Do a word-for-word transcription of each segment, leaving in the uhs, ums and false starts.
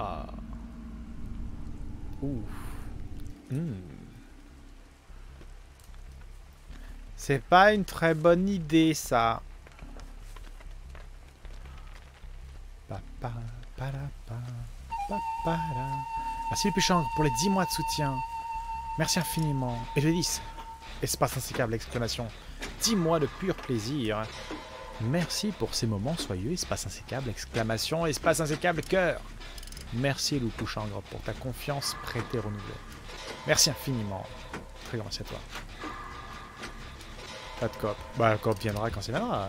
Ah. Ouf. Mmh. C'est pas une très bonne idée, ça. Papa, para, pa, pa, para. Merci les Puchang pour les dix mois de soutien. Merci infiniment. Et le dix. Espace insécable, exclamation. dix mois de pur plaisir. Merci pour ces moments soyeux. Espace insécable, exclamation. Espace insécable, cœur. Merci Loup Pouchangre pour ta confiance prêtée renouvelée. Merci infiniment. Très grand merci à toi. Pas de coop. Bah la coop viendra quand c'est là.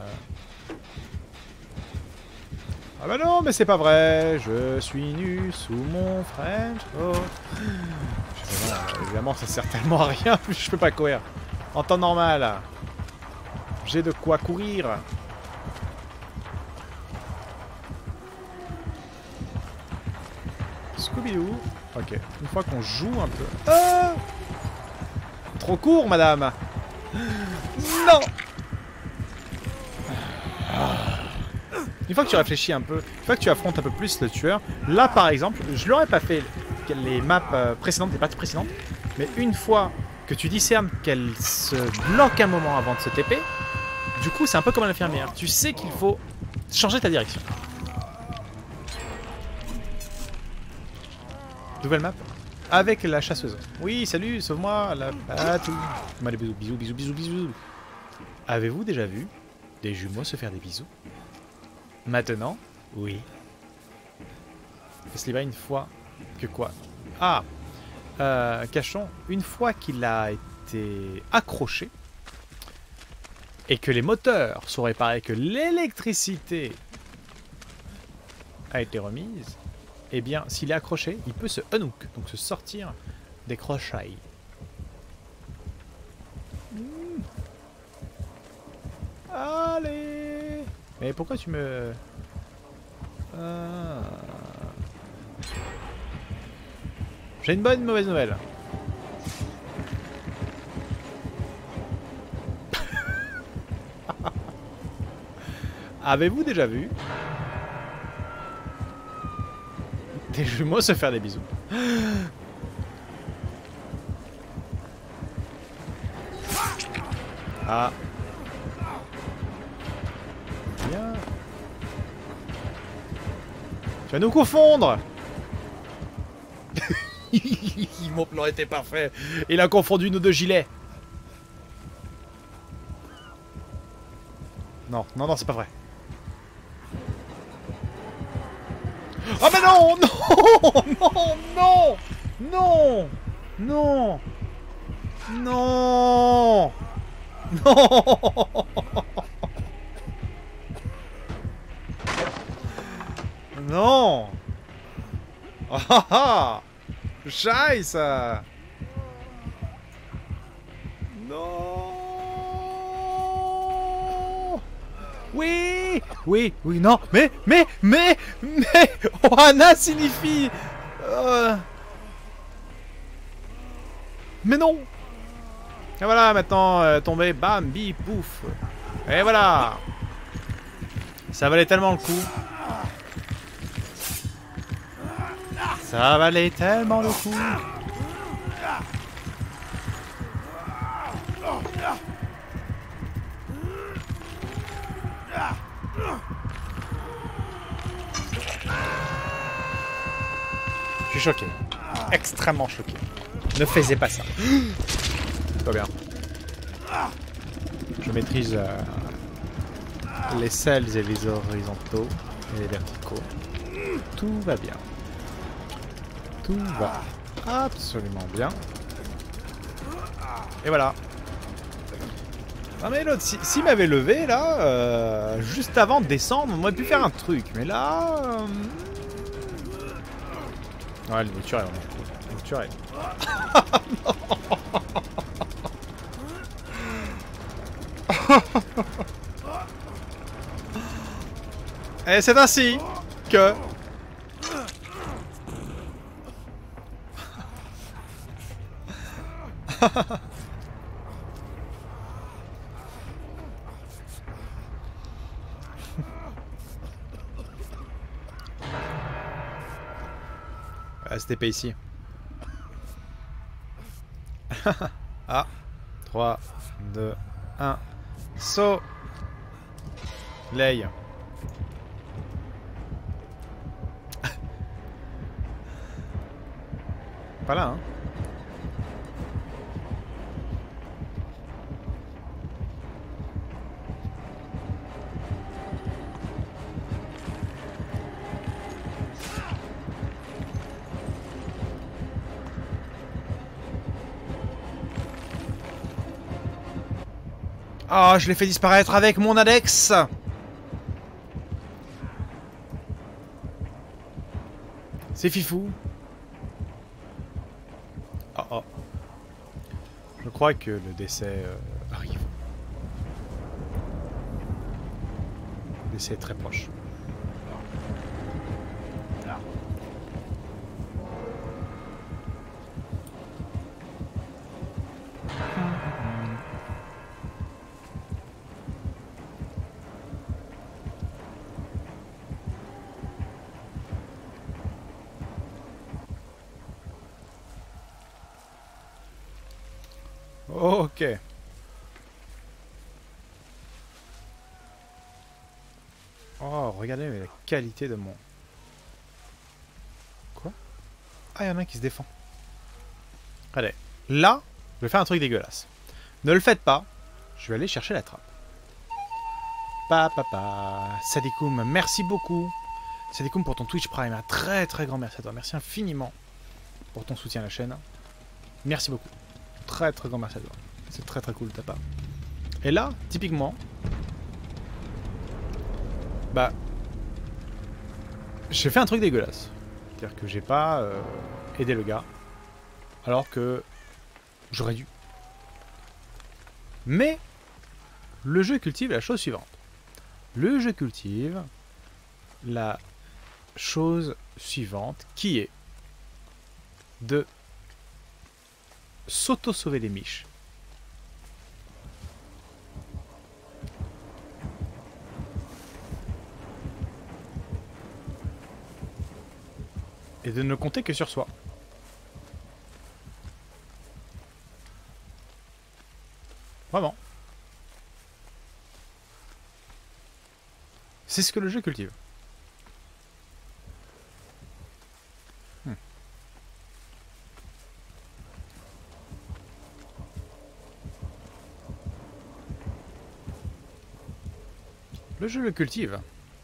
Ah bah non, mais c'est pas vrai. Je suis nu sous mon French coat. Évidemment, évidemment, ça sert tellement à rien. Je peux pas courir. En temps normal. J'ai de quoi courir. Scooby-Doo. Ok. Une fois qu'on joue un peu... Ah, trop court, madame. Non. Une fois que tu réfléchis un peu, une fois que tu affrontes un peu plus le tueur, là, par exemple, je l'aurais pas fait les maps précédentes, les parties précédentes, mais une fois que tu discernes qu'elle se bloque un moment avant de se T P, du coup, c'est un peu comme l'infirmière. Tu sais qu'il faut changer ta direction. Nouvelle map avec la chasseuse. Oui, salut, sauve-moi. La... Ah, tout. Allez, bisous, bisous, bisous, bisous, bisous. Avez-vous déjà vu des jumeaux se faire des bisous? Maintenant, oui. Parce qu'il va une fois que quoi? Ah, euh, Cachon, une fois qu'il a été accroché et que les moteurs sont réparés, que l'électricité a été remise, eh bien, s'il est accroché, il peut se unhook, donc se sortir des crochets. Mmh. Allez! Mais pourquoi tu me... Ah. J'ai une bonne et une mauvaise nouvelle. Avez-vous déjà vu des jumeaux se faire des bisous? Ah. Bien. Tu vas nous confondre. Mon plan était parfait. Il a confondu nos deux gilets. Non, non, non, c'est pas vrai. Oh mais non, non, non, non, non, non, non, non, non. Ah ah, Scheiße. Non. Oui, oui, oui, non, mais, mais, mais, mais, Ohana signifie... Euh... Mais non. Et voilà, maintenant, euh, tombé, bam, bip, pouf. Et voilà. Ça valait tellement le coup. Ça valait tellement le coup. Je suis choqué. Extrêmement choqué. Ne faisais pas ça. Pas bien. Je maîtrise euh, les selles et les horizontaux et les verticaux. Tout va bien. Tout va absolument bien. Et voilà. Non mais l'autre, s'il si m'avait levé là, euh, juste avant de descendre, on aurait pu faire un truc. Mais là... Euh... Ouais, le naturel, le naturel. Et c'est ainsi que... S T P ici. Ah. trois, deux, un. Saut. Lay. Pas là, hein. Oh, je l'ai fait disparaître avec mon Alex. C'est fifou. Oh oh. Je crois que le décès euh, arrive. Le décès est très proche. Là. Ok. Oh, regardez la qualité de mon... Quoi? Ah, il y en a un qui se défend. Allez, là, je vais faire un truc dégueulasse. Ne le faites pas. Je vais aller chercher la trappe. Pa, pa, pa. Sadikoum, merci beaucoup. Sadikoum pour ton Twitch Prime. Un très très grand merci à toi. Merci infiniment pour ton soutien à la chaîne. Merci beaucoup. Très très grand merci à toi. C'est très très cool de ta part. Et là, typiquement, bah, j'ai fait un truc dégueulasse. C'est-à-dire que j'ai pas euh, aidé le gars, alors que j'aurais dû. Mais le jeu cultive la chose suivante. Le jeu cultive la chose suivante, qui est de s'auto-sauver les miches. Et de ne compter que sur soi. Vraiment. C'est ce que le jeu cultive. Hmm. Le jeu le cultive.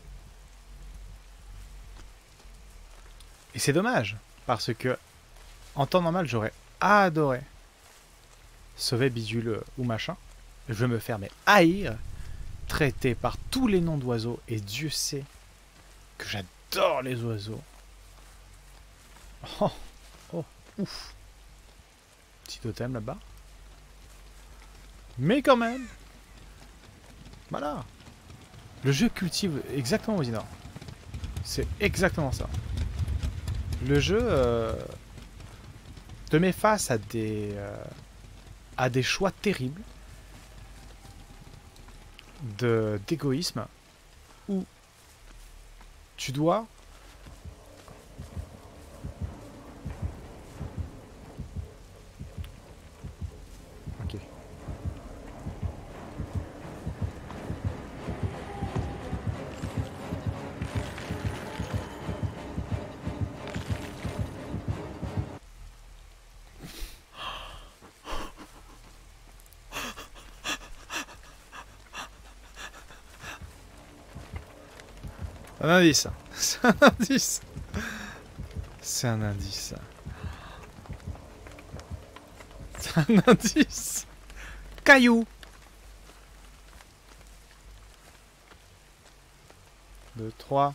Et c'est dommage, parce que en temps normal, j'aurais adoré sauver Bidule ou machin. Je vais me faire mais haïr, traité par tous les noms d'oiseaux, et Dieu sait que j'adore les oiseaux. Oh, oh, ouf. Petit totem là-bas. Mais quand même, voilà. Le jeu cultive exactement aux Dinor. C'est exactement ça. Le jeu euh, te met face à des euh, à des choix terribles de d'égoïsme où tu dois ok un indice. C'est un indice. C'est un indice. C'est un indice. Caillou. Deux, trois.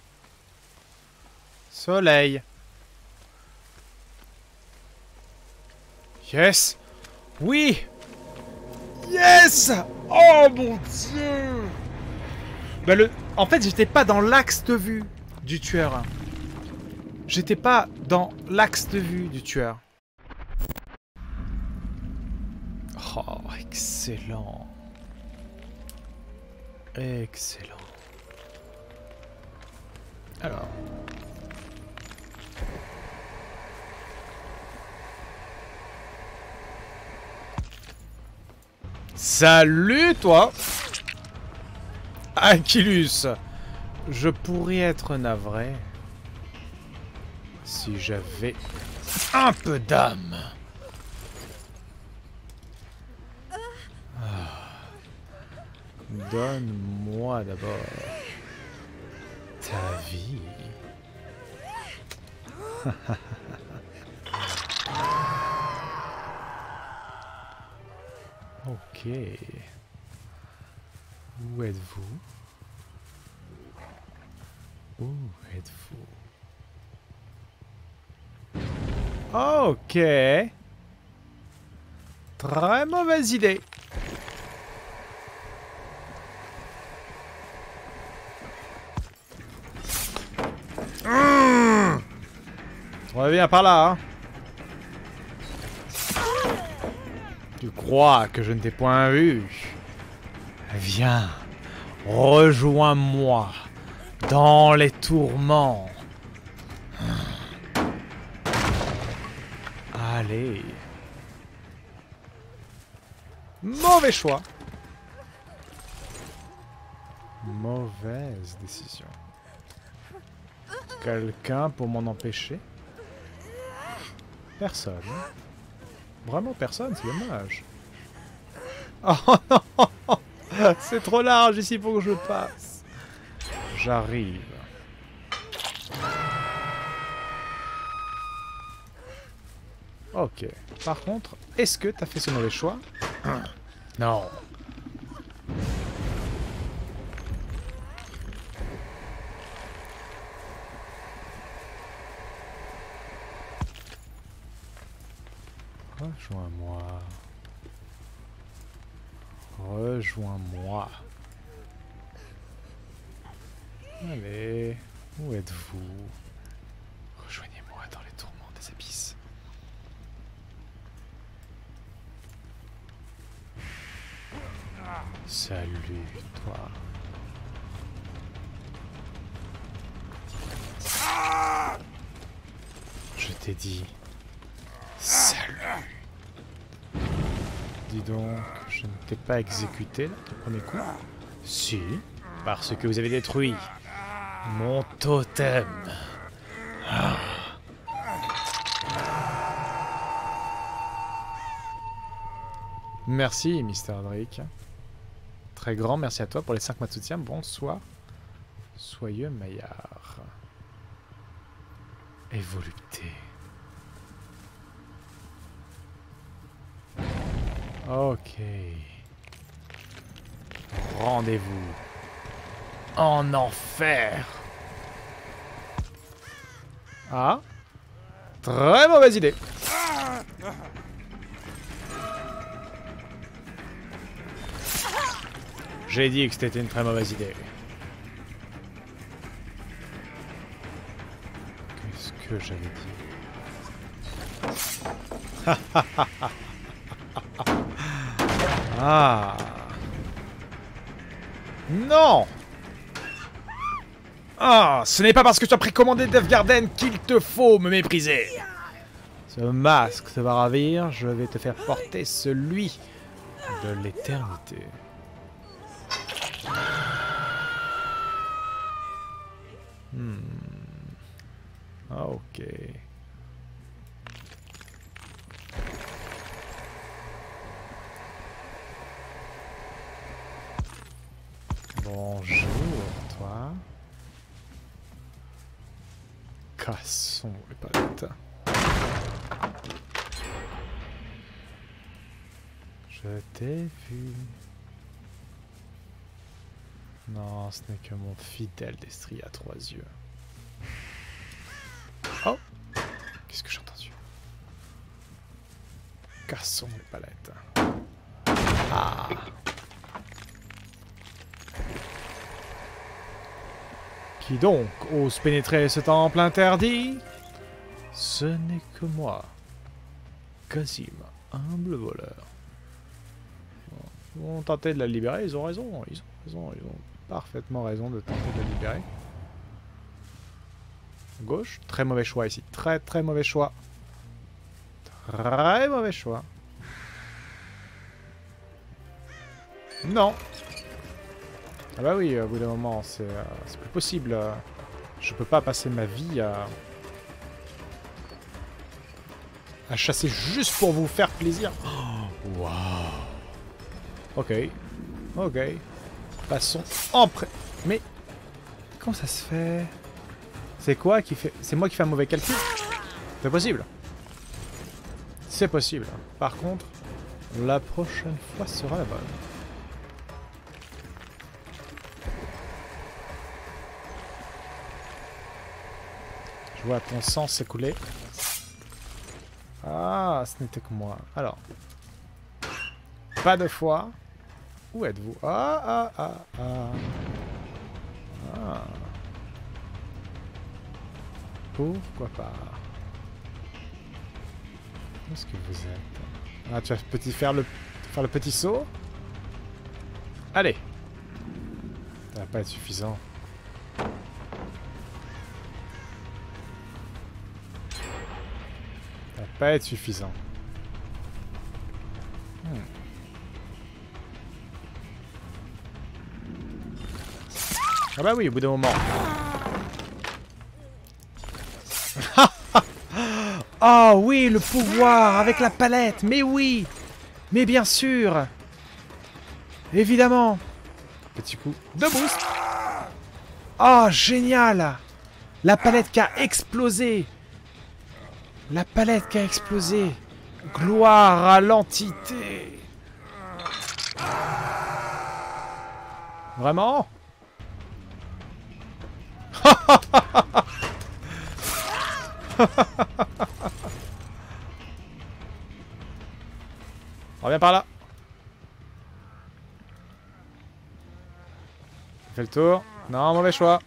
Soleil. Yes. Oui. Yes. Oh mon dieu. Bah le... En fait, j'étais pas dans l'axe de vue du tueur. J'étais pas dans l'axe de vue du tueur. Oh, excellent. Excellent. Alors. Salut, toi! Aquilus! Je pourrais être navré si j'avais un peu d'âme. Ah. Donne-moi d'abord ta vie. Ok. Où êtes-vous? Où êtes-vous? Ok. Très mauvaise idée. Mmh. Reviens par là, hein. Tu crois que je ne t'ai point vu? Viens, rejoins-moi dans les tourments. Allez. Mauvais choix. Mauvaise décision. Quelqu'un pour m'en empêcher? Personne. Vraiment personne, c'est dommage. Oh non! C'est trop large ici pour que je passe. J'arrive. Ok. Par contre, est-ce que t'as fait ce mauvais choix? Non. Rejoins-moi. Rejoins-moi. Allez, où êtes-vous? Rejoignez-moi dans les tourments des abysses. Salut, toi. Je t'ai dit... Salut. Dis donc, je ne t'ai pas exécuté là, ton premier coup? Si, parce que vous avez détruit mon totem. Ah. Merci, mister Drake. Très grand merci à toi pour les cinq mois de soutien. Bonsoir. Soyeux Maillard. Et volupté. Ok. Rendez-vous en enfer. Ah. Très mauvaise idée. J'ai dit que c'était une très mauvaise idée. Qu'est-ce que j'avais dit? Ah. Non. Ah, ce n'est pas parce que tu as précommandé Def Garden qu'il te faut me mépriser. Ce masque te va ravir, je vais te faire porter celui de l'éternité. Hmm. Ah, ok. Bonjour, toi. Cassons les palettes. Je t'ai vu. Non, ce n'est que mon fidèle destrier à trois yeux. Oh! Qu'est-ce que j'ai entendu? Cassons les palettes. Ah! Qui donc ose pénétrer ce temple interdit? Ce n'est que moi, Kazim, humble voleur. Ils vont tenter de la libérer, ils ont raison, ils ont raison, ils ont parfaitement raison de tenter de la libérer. Gauche, très mauvais choix ici, très très mauvais choix. Très mauvais choix. Non. Ah bah oui, au bout d'un moment, c'est euh, c'est plus possible. euh. Je peux pas passer ma vie à... à chasser juste pour vous faire plaisir. Oh, waouh. Ok. Ok. Passons en prêt. Mais... comment ça se fait? C'est quoi qui fait... c'est moi qui fais un mauvais calcul? C'est possible. C'est possible. Par contre, la prochaine fois sera la bonne. Je vois ton sang s'écouler. Ah, ce n'était que moi. Alors. Pas de foi. Où êtes-vous? Ah, ah, ah, ah. Ah. Pourquoi pas? Où est-ce que vous êtes? Ah, tu vas petit faire le, faire le petit saut? Allez. Ça va pas être suffisant. Ça va pas être suffisant. Hmm. Ah bah oui, au bout d'un moment. Oh oui, le pouvoir avec la palette. Mais oui. Mais bien sûr. Évidemment. Petit coup de boost. Oh, génial. La palette qui a explosé. La palette qui a explosé. Gloire à l'entité. Vraiment? Reviens par là. Fais le tour. Non, mauvais choix.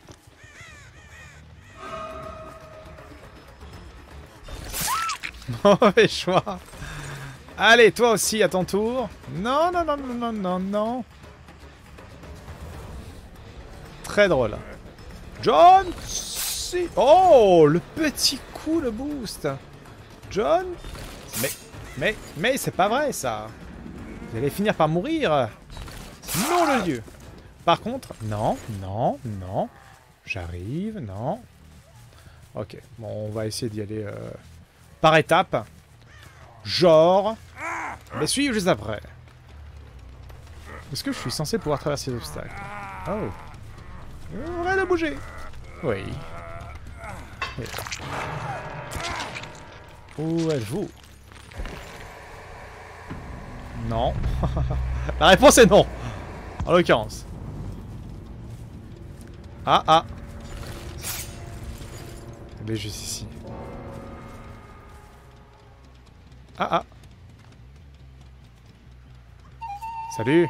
Mauvais choix. Allez, toi aussi à ton tour. Non, non, non, non, non, non, non. Très drôle. John si. Oh, le petit coup, le boost. John. Mais, mais, mais c'est pas vrai ça. Vous allez finir par mourir. Non le dieu. Par contre, non, non, non. J'arrive, non. Ok, bon, on va essayer d'y aller euh, par étapes. Genre. Mais suivre juste après. Est-ce que je suis censé pouvoir traverser les obstacles? Oh. On va le bouger. Oui. Oui. Où êtes-vous? Non. La réponse est non. En l'occurrence. Ah ah. Mais juste ici. Ah ah. Salut.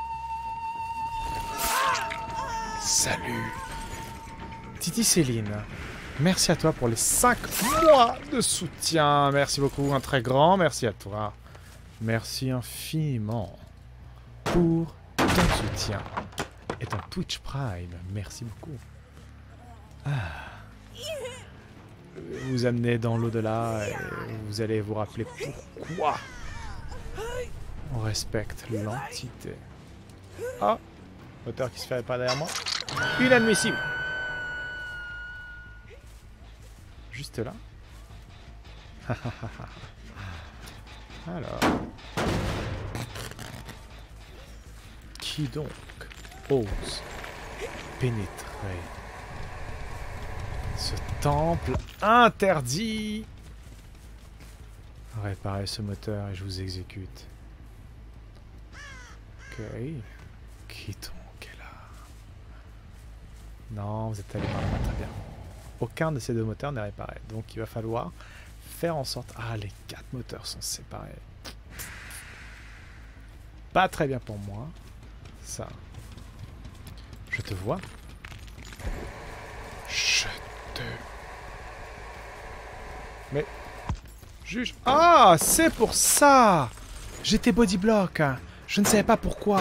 Salut. Titi Céline. Merci à toi pour les cinq mois de soutien. Merci beaucoup. Un très grand merci à toi. Merci infiniment pour ton soutien et ton Twitch Prime. Merci beaucoup. Ah. Vous amenez dans l'au-delà et vous allez vous rappeler pourquoi on respecte l'entité. Ah, moteur qui se fait pas derrière moi. Inadmissible. Juste là. Alors. Qui donc ose pénétrer ce temple interdit? Réparez ce moteur et je vous exécute. Ok. Qui donc est là? Non, vous êtes allé par là, très bien. Aucun de ces deux moteurs n'est réparé. Donc il va falloir faire en sorte... Ah, les quatre moteurs sont séparés. Pas très bien pour moi. Ça. Je te vois. Je te... Mais... Juge... Ah, c'est pour ça. J'étais body block. Je ne savais pas pourquoi.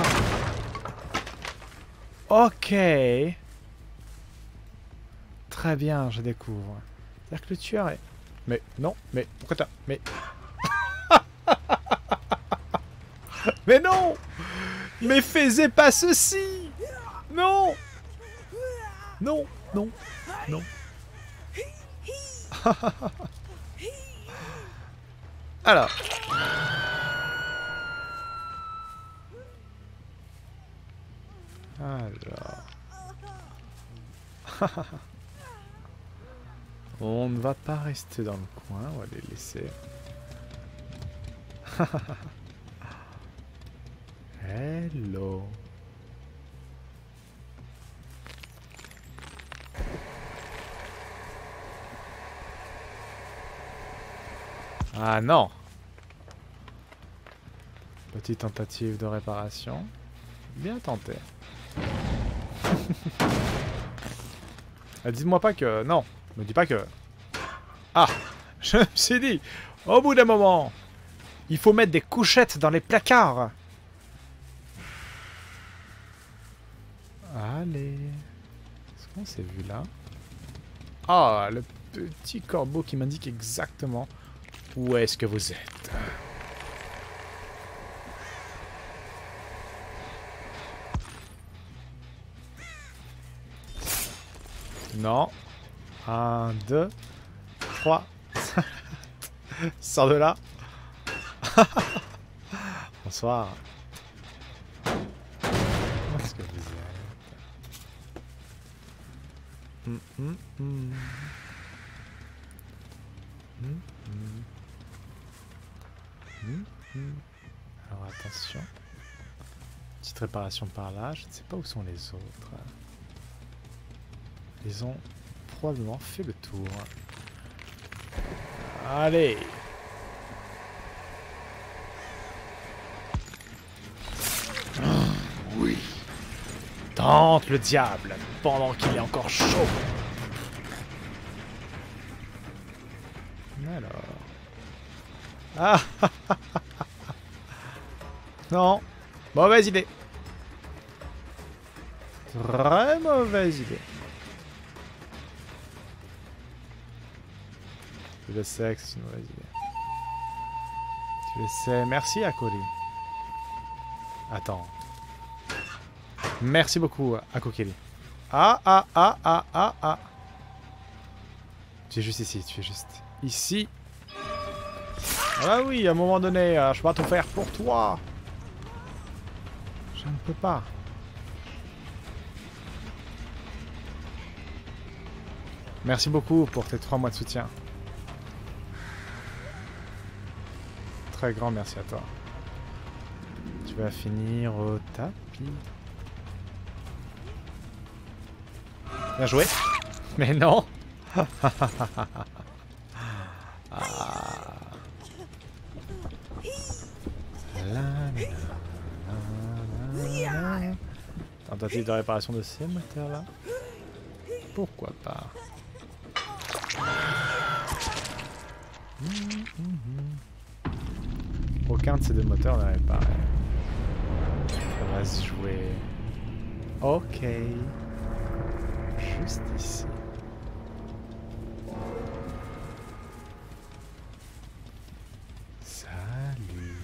Ok. Très bien, je découvre. C'est-à-dire que le tueur est... Mais non, mais pourquoi t'as... Mais... Mais non! Mais faisez pas ceci! Non! Non, non, non. Alors. Alors. On ne va pas rester dans le coin, on va les laisser. Hello. Ah non. Petite tentative de réparation. Bien tenté. Dites-moi pas que... Non, me dis pas que... Ah, je me suis dit, au bout d'un moment, il faut mettre des couchettes dans les placards. Allez. Est-ce qu'on s'est vu là? Ah, le petit corbeau qui m'indique exactement où est-ce que vous êtes. Non. Un, deux, trois. Sors de là. Bonsoir. Où est-ce que vous êtes? hum, hum, hum. Hum, hum. Hum, hum. Alors attention. Petite réparation par là. Je ne sais pas où sont les autres. Ils ont probablement fait le tour. Allez. Oh, oui. Tente le diable pendant qu'il est encore chaud. Alors. Ah. Non. Mauvaise idée. Très mauvaise idée. Je le sais que c'est une mauvaise idée. Tu le sais. Merci, Akoli. Attends. Merci beaucoup, Akokeli. Ah, ah, ah, ah, ah, ah. Tu es juste ici, tu es juste ici. Ah oui, à un moment donné, je vais tout faire pour toi. Je ne peux pas. Merci beaucoup pour tes trois mois de soutien. Très grand merci à toi. Tu vas finir au tapis. Bien joué. Mais non. Ah. Tentative de réparation de ces moteurs là. Pourquoi pas. Aucun de ces deux moteurs n'est réparé. Ça va se jouer. Ok. Juste ici. Salut.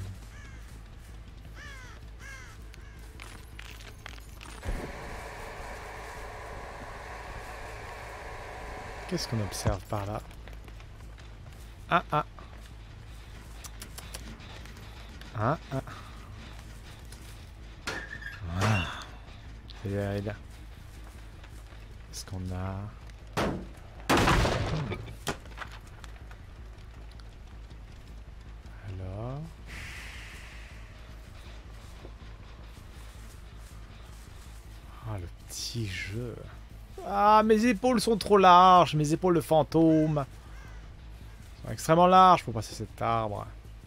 Qu'est-ce qu'on observe par là? Ah ah. Ah ah. Ah. Il est là, il est là. Qu'est-ce qu'on a? Hmm. Alors. Ah, le petit jeu. Ah, mes épaules sont trop larges. Mes épaules de fantôme sont extrêmement larges pour passer cet arbre.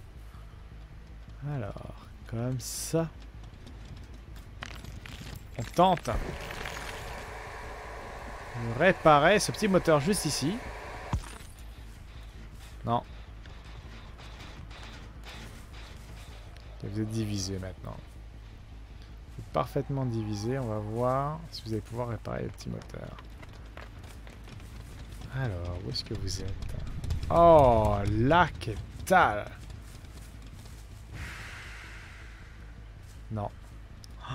Alors, comme ça. On tente de réparer ce petit moteur juste ici. Non. Vous êtes divisé maintenant. Vous êtes parfaitement divisé. On va voir si vous allez pouvoir réparer le petit moteur. Alors, où est-ce que vous êtes? Oh, là, qu'est-ce que... Non.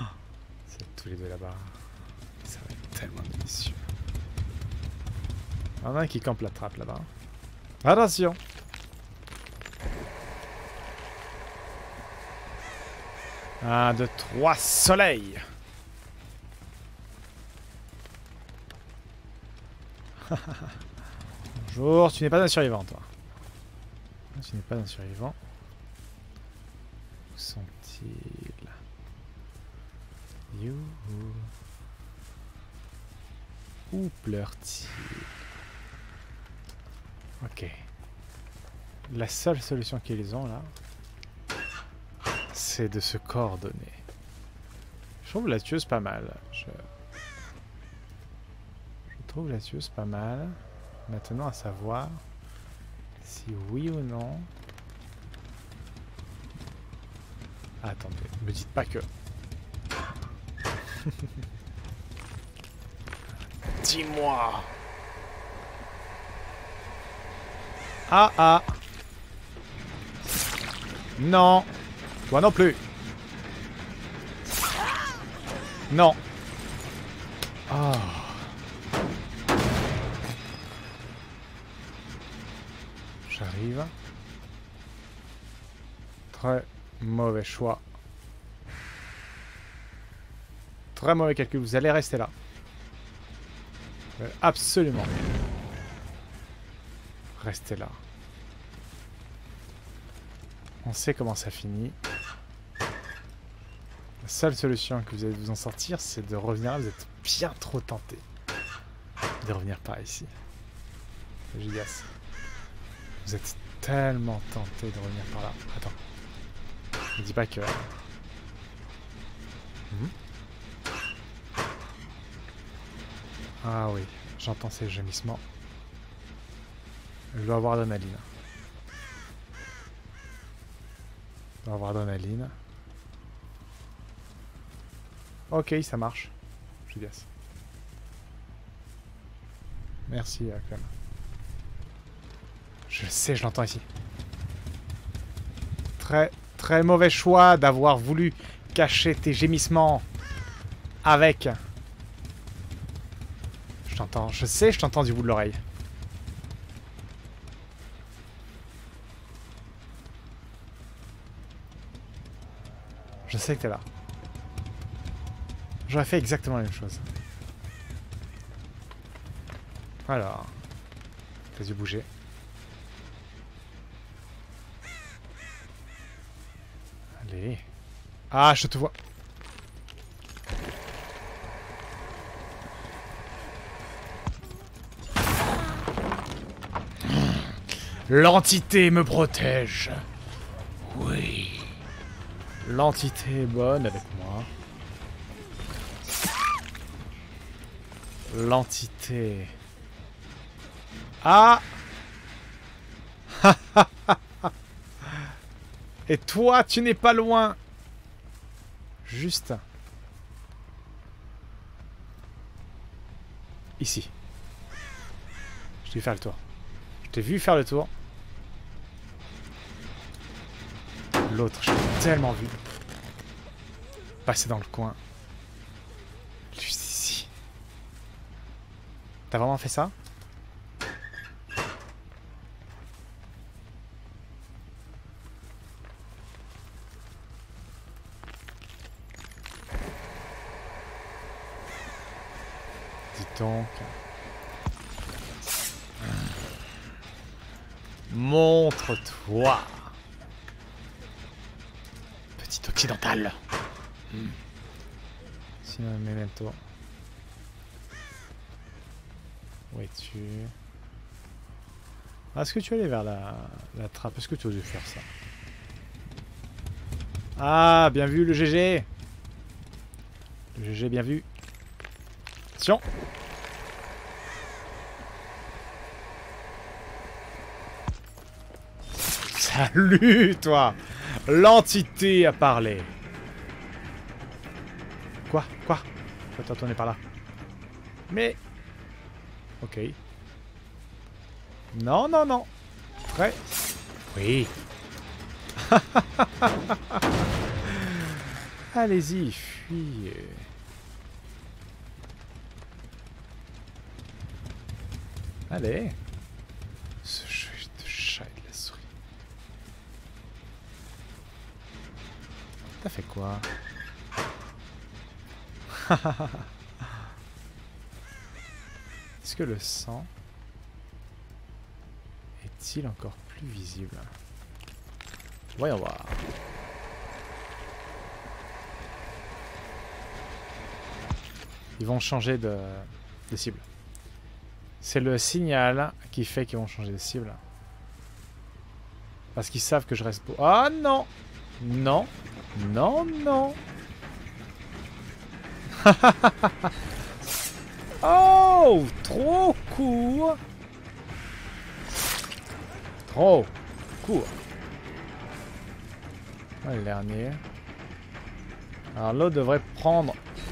tous les deux là-bas. Ça va être tellement délicieux. Il y en a un qui campe la trappe là-bas. Attention! Un, deux, trois, soleil! Bonjour, tu n'es pas un survivant, toi. Tu n'es pas un survivant. Où sont-ils? Youhou. Où pleure-t-il? Ok. La seule solution qu'ils ont là, c'est de se coordonner. Je trouve la tueuse pas mal. Je, Je trouve la tueuse pas mal. Maintenant à savoir si oui ou non. Ah, attendez, me dites pas que. Dis-moi. Ah ah. Non. Toi non plus. Non. Oh. J'arrive. Très mauvais choix. Très mauvais calcul. Vous allez rester là. Euh, absolument. Restez là. On sait comment ça finit. La seule solution que vous allez vous en sortir, c'est de revenir là. Vous êtes bien trop tenté de revenir par ici. Gigas. Vous êtes tellement tenté de revenir par là. Attends. Ne dis pas que... Mmh. Ah oui, j'entends ces gémissements. Je dois avoir l'adrénaline. Je dois avoir l'adrénaline. Ok, ça marche. Je gasse. Merci, euh, Clem. Je sais, je l'entends ici. Très, très mauvais choix d'avoir voulu cacher tes gémissements avec... Je t'entends, je sais, je t'entends du bout de l'oreille. Je sais que t'es là. J'aurais fait exactement la même chose. Alors. T'as dû bouger. Allez. Ah, je te vois. L'entité me protège. Oui. L'entité est bonne avec moi. L'entité... Ah. Et toi, tu n'es pas loin. Juste. Ici. Je t'ai vu faire le tour. Je t'ai vu faire le tour. L'autre, je l'ai tellement vu. Passer dans le coin. Juste ici. T'as vraiment fait ça? Dis donc. Montre-toi. Petit occidental. Hmm. Sinon, memento. Où es-tu? Ah, est-ce que tu allais vers la, la trappe? Est-ce que tu osais faire ça? Ah, bien vu le G G. Le G G bien vu. Attention. Salut toi. L'entité a parlé. Quoi? Quoi? Faut te retourner par là. Mais... Ok. Non, non, non. Prêt? Oui. Allez-y, fuyez. Allez. Ce jeu de chat et de la souris. T'as fait quoi? Est-ce que le sang est-il encore plus visible? Voyons voir. Ils vont changer de, de cible. C'est le signal qui fait qu'ils vont changer de cible. Parce qu'ils savent que je reste... Ah non! Non! Non, non! Oh! Trop court! Trop court! Ouais, le dernier. Alors l'autre devrait prendre...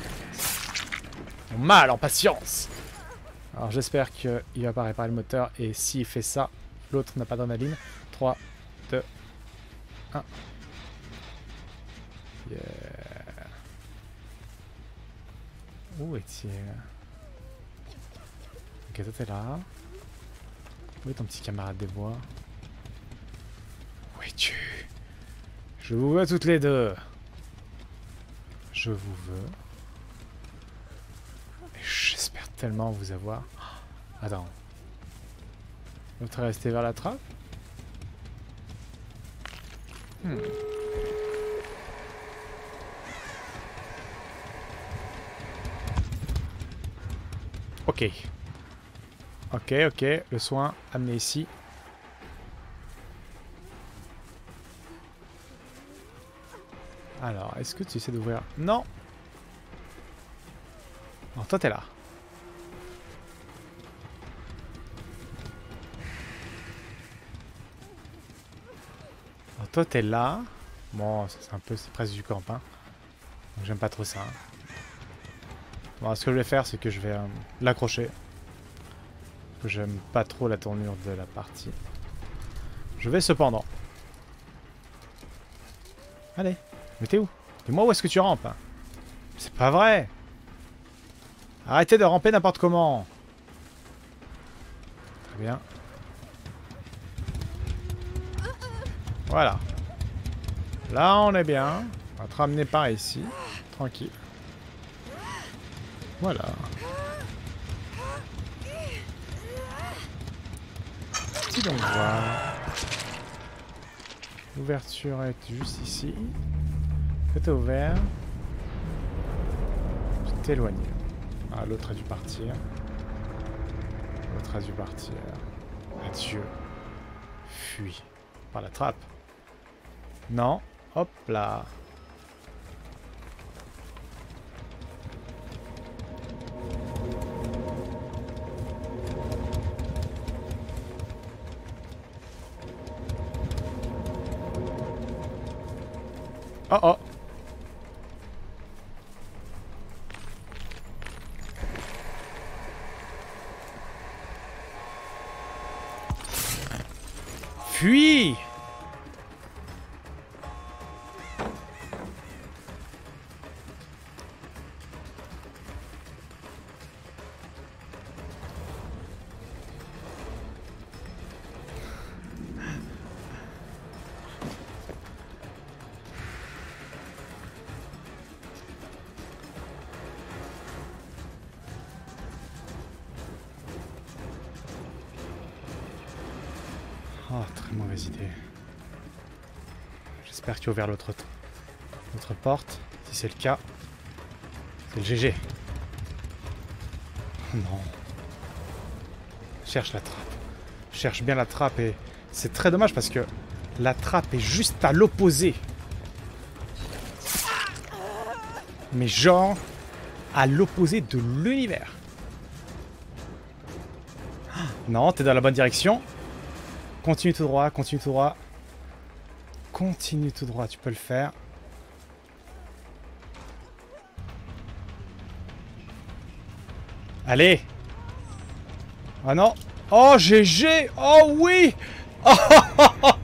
mal en patience. Alors j'espère qu'il va pas réparer le moteur. Et s'il fait ça, l'autre n'a pas d'adrénaline. trois, deux, un. Yeah. Où est-il? Ok, toi t'es là. Où est ton petit camarade des bois? Où es-tu? Je vous veux toutes les deux. Je vous veux. J'espère tellement vous avoir. Attends. L'autre est resté vers la trappe. Hmm. Ok. Ok, ok. Le soin amené ici. Alors, est-ce que tu essaies d'ouvrir? Non. Alors, toi, t'es là. Alors, toi, t'es là. Bon, c'est un peu... c'est presque du camp, hein. Donc, j'aime pas trop ça. Bon, ce que je vais faire, c'est que je vais euh, l'accrocher. Que j'aime pas trop la tournure de la partie. Je vais cependant. Allez, mais t'es où? Dis-moi où est-ce que tu rampes? C'est pas vrai! Arrêtez de ramper n'importe comment! Très bien. Voilà. Là, on est bien. On va te ramener par ici. Tranquille. Voilà. Petit donc voir. L'ouverture est juste ici. C'est ouvert. Tu t'éloignes. Ah, l'autre a dû partir. L'autre a dû partir. Adieu. Fuis. Par la trappe. Non. Hop là. Oh oh. Fuis. Oh, très mauvaise idée. J'espère que tu as ouvert l'autre l'autre porte. Si c'est le cas, c'est le G G. Oh non. Cherche la trappe. Cherche bien la trappe et c'est très dommage parce que la trappe est juste à l'opposé. Mais genre à l'opposé de l'univers. Non, t'es dans la bonne direction. Continue tout droit, continue tout droit. Continue tout droit, tu peux le faire. Allez. Ah non. Oh, G G. Oh oui. Oh, oh, oh,